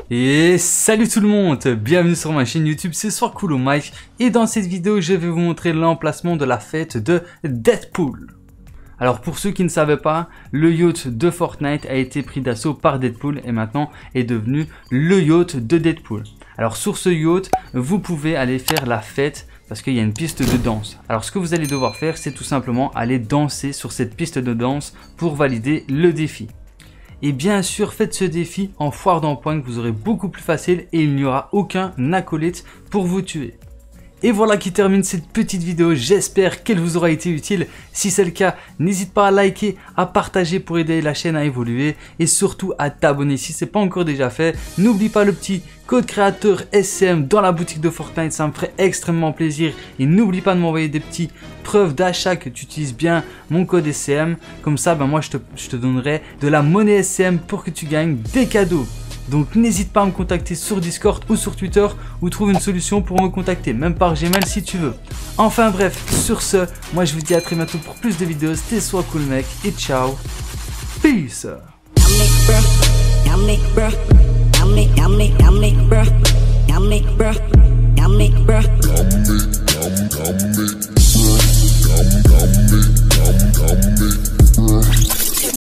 Et salut tout le monde, bienvenue sur ma chaîne YouTube, c'est Soircool Mike et dans cette vidéo je vais vous montrer l'emplacement de la fête de Deadpool. Alors pour ceux qui ne savaient pas, le yacht de Fortnite a été pris d'assaut par Deadpool et maintenant est devenu le yacht de Deadpool. Alors sur ce yacht, vous pouvez aller faire la fête parce qu'il y a une piste de danse. Alors ce que vous allez devoir faire, c'est tout simplement aller danser sur cette piste de danse pour valider le défi. Et bien sûr, faites ce défi en foire d'empoigne, vous aurez beaucoup plus facile et il n'y aura aucun acolyte pour vous tuer. Et voilà qui termine cette petite vidéo, j'espère qu'elle vous aura été utile. Si c'est le cas, n'hésite pas à liker, à partager pour aider la chaîne à évoluer et surtout à t'abonner si ce n'est pas encore déjà fait. N'oublie pas le petit code créateur SCM dans la boutique de Fortnite, ça me ferait extrêmement plaisir. Et n'oublie pas de m'envoyer des petites preuves d'achat que tu utilises bien mon code SCM. Comme ça, moi je te donnerai de la monnaie SCM pour que tu gagnes des cadeaux. Donc n'hésite pas à me contacter sur Discord ou sur Twitter ou trouve une solution pour me contacter, même par Gmail si tu veux. Enfin bref, sur ce, moi je vous dis à très bientôt pour plus de vidéos, c'était Soircool mec et ciao, peace.